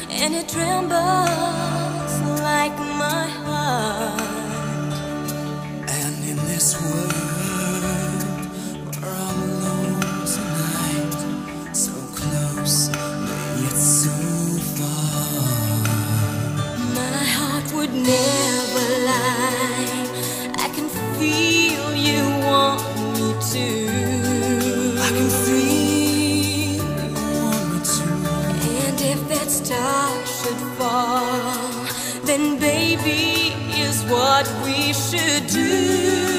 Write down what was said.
and it trembles like my heart. And in this world, we're all alone tonight, so close, yet so far. My heart would never lie. I can feel you want me to. I can feel you want me to. And if that star should fall, then baby is what we should do.